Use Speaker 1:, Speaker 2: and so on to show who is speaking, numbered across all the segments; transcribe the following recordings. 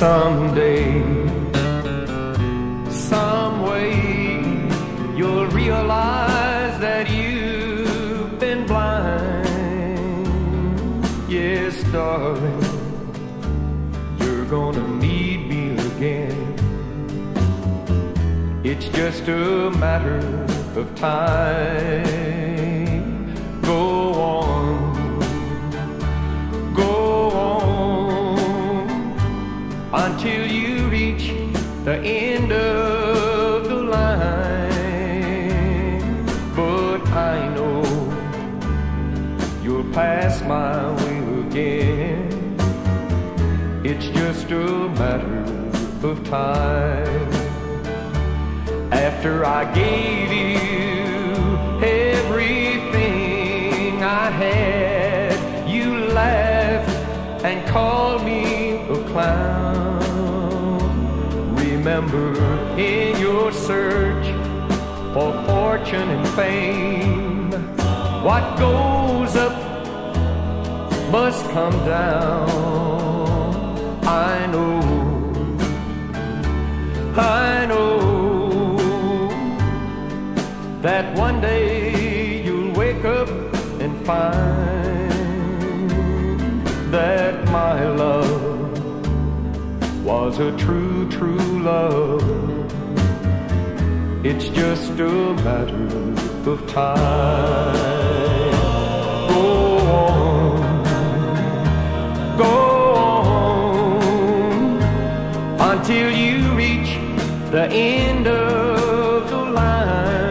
Speaker 1: someday, some way, you'll realize that you've been blind. Yes, darling, you're gonna need me again. It's just a matter of time. Go on, go on, until you reach the end of the line. But I know you'll pass my way again. It's just a matter of time. After I gave you everything I had, you laughed and called me a clown. Remember, in your search for fortune and fame, what goes up must come down. I know, I know that one day you'll wake up and find that my love was a true, true love. It's just a matter of time. Go on, go on, until you reach the end of the line.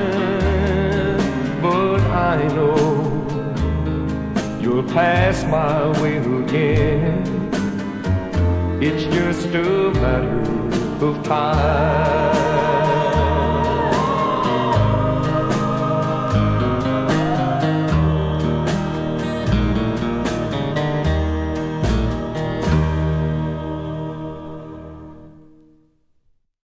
Speaker 1: I know you'll pass my way again. It's just a matter of time.